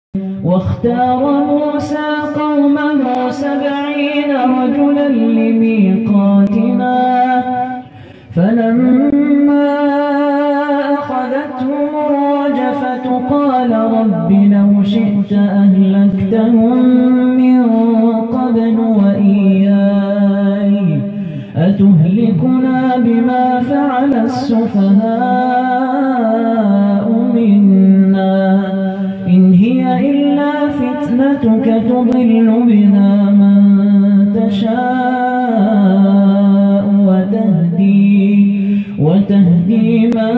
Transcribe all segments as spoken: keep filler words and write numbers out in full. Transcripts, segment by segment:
واختار موسى قومه سبعين رجلا لميقاتنا فلما أخذتهم الرجفة قال رب لو شئت أهلكتهم من قبل وإياي أتهلكنا بما فعل السفهاء منا إن هي إلا فتنتك تضل بها من تشاء وتهدي وتهدي من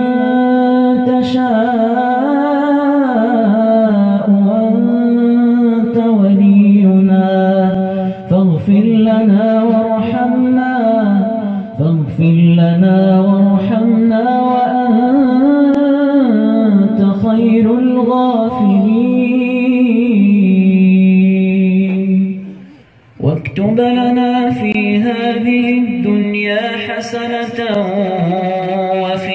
تشاء وأنت ولينا فاغفر لنا وارحمنا فاغفر لنا وارحمنا وأنت خير الغافرين واكتب لنا في هذه الدنيا حسنة وفي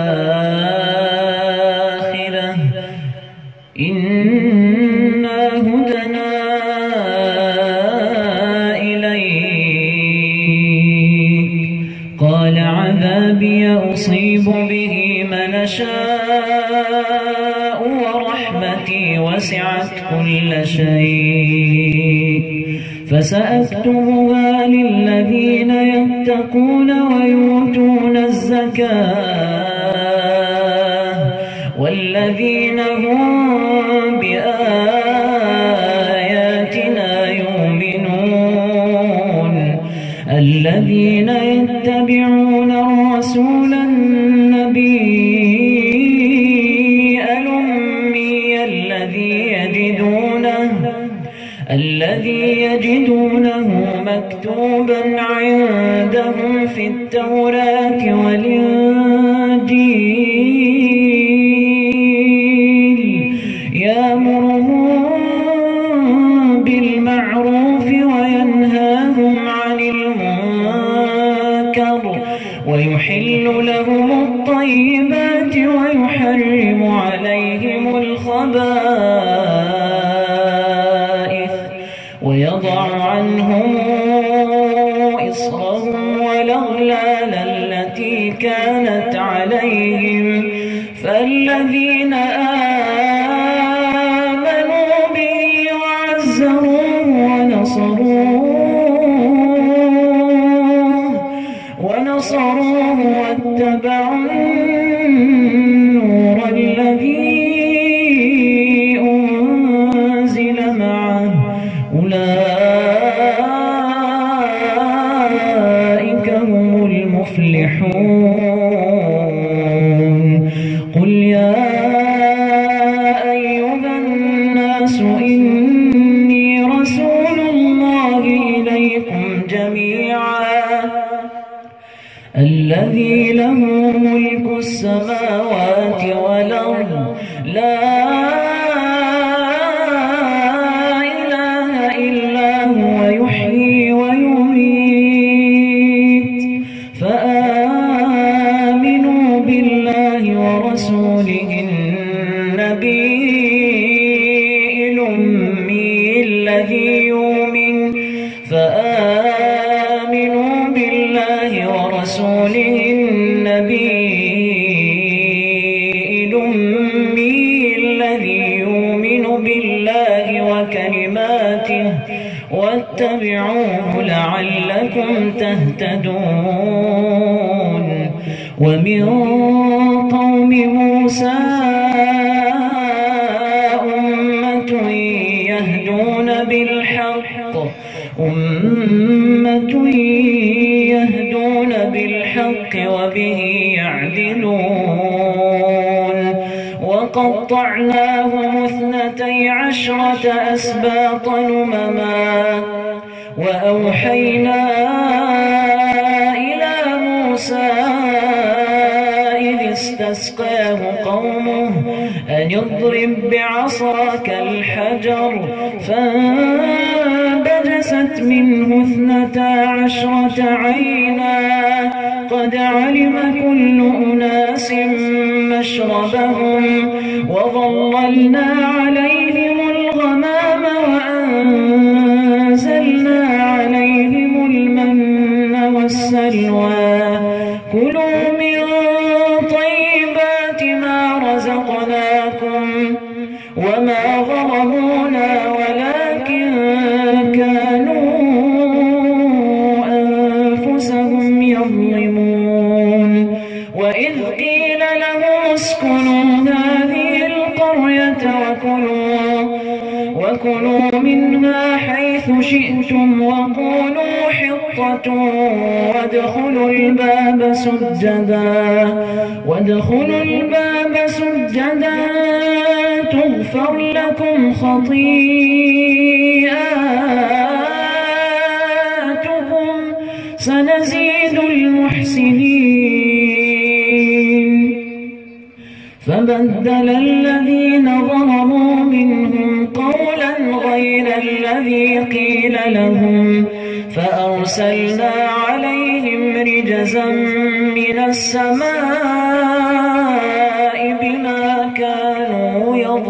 الآخرة إنا هدنا إليك قال عذابي أصيب به من أشاء ورحمتي وسعت كل شيء فسأكتبها للذين يتقون ويؤتون الزكاة والذين هم بآياتنا يؤمنون الذين يتبعون الرسول النبي الأمي الذي يجدونه الذي يجدونه مكتوبا عندهم في التوراة والإنجيل يأمرهم بالمعروف وينهاهم عن المنكر ويحل لهم الطيبات ويحرم عليهم الخبائث ويضع عنهم إصرهم والأغلال التي كانت عليهم فالذين آمنوا به وعزروه ونصروه ونصروه واتبعوا النور الذي أنزل معه أولئك هم المفلحون قل يا أيها الناس إني رسول الله إليكم جميعا الذي له ملك السماوات والأرض لا فآمنوا بالله ورسوله النبي الأمي الذي يؤمن فآمنوا بالله ورسوله النبي الأمي الذي يؤمن بالله وكلماته واتبعوه لعلكم تهتدون ومن قوم موسى أمة يهدون بالحق أمة يهدون بالحق وبه يعدلون وقطعناهم اثنتي عشرة أسباطا أمما وأوحينا إلى موسى إذ استسقاه قومه أن اضرب بعصاك الحجر فانبجست منه اثنتا عشرة عينا قد علم كل أناس مشربهم وظللنا عليهم ظلمونا ولكن كانوا أنفسهم يظلمون. وإذ قيل لهم اسكنوا هذه القرية وكلوا, وكلوا منها حيث شئتم وقولوا حطة وادخلوا الباب سجدا وادخلوا الباب سجدا تغفر لكم خطيئاتكم سنزيد المحسنين. فبدل الذين ظلموا منهم قولا غير الذي قيل لهم فأرسلنا عليهم رجزا من السماء بما كانوا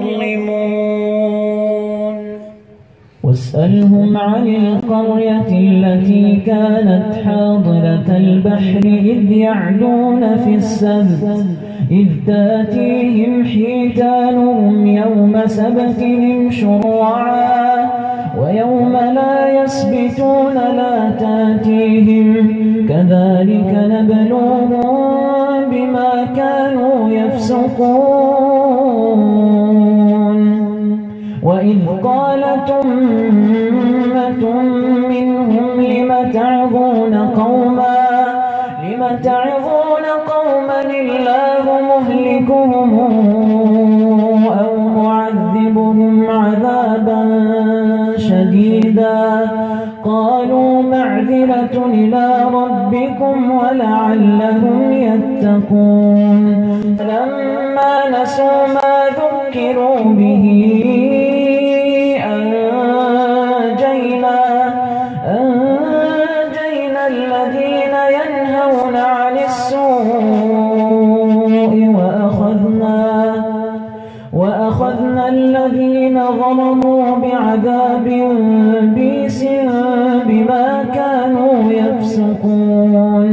يظلمون. واسألهم عن القرية التي كانت حاضرة البحر إذ يعدون في السبت إذ تأتيهم حيتانهم يوم سبتهم شرعا ويوم لا يسبتون لا تأتيهم كذلك نبلوهم بما كانوا يفسقون. وإذ قالت أمة منهم لم تعظون قوما لم تعظون قوما الله مهلكهم أو معذبهم عذابا شديدا قالوا معذرة إلى ربكم ولعلهم يتقون. فلما نسوا ما ذكروا به أنجينا أنجينا الذين ينهون عن السوء وأخذنا وأخذنا الذين ظلموا بعذاب بئس بما كانوا يفسقون.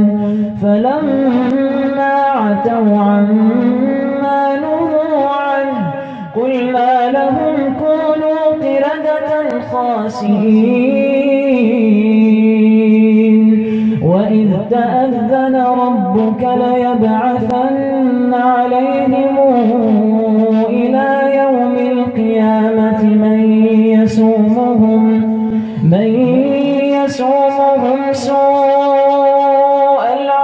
فلما عتوا عما نهوا عنه قلنا لهم كونوا قردة خاسئين. وإذ تأذن ربك ليبعثن عليهم إلى يوم القيامة من يسومهم من يسومهم سوء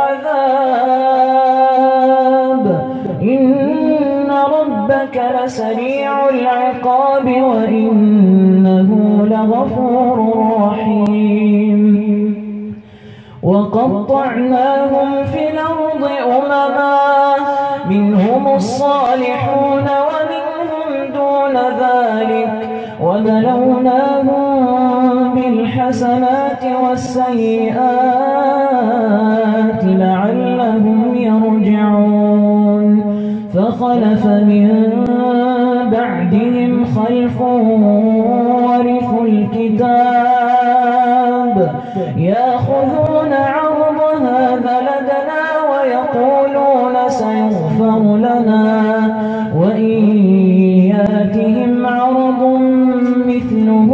العذاب إن ربك لسريع العقاب وإنه لغفور رحيم. وقطعناهم في الأرض أمما منهم الصالحون ومنهم دون ذلك وبلوناهم بالحسنات والسيئات لعلهم يرجعون. فخلف من بعدهم خلف ورثوا الكتاب يأخذون عرض هذا لدنا ويقولون سيغفر لنا وإن يأتهم عرض مثله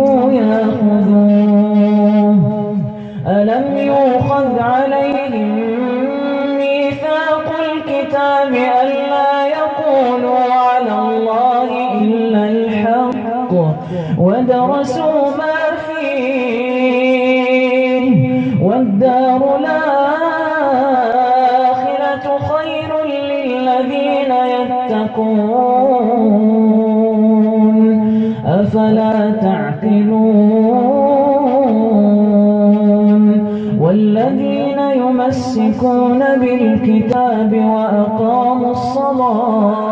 يأخذوه. ألم يؤخذ عليهم ميثاق الكتاب ألا يقولوا على الله إلا الحق ودرسوا ما فيه والدار الآخرة خير للذين يتقون أفلا تعقلون. والذين يمسكون بالكتاب وأقاموا الصلاة